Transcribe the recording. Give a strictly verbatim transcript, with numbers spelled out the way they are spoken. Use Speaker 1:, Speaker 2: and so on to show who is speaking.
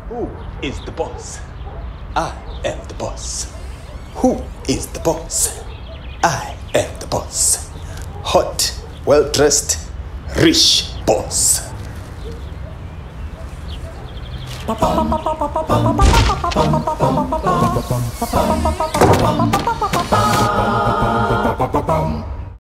Speaker 1: Who is the boss? I am the boss. Who is the boss? I am the boss. Hot, well-dressed, rich boss.
Speaker 2: Ba ba ba ba ba ba ba ba ba ba ba ba ba ba ba.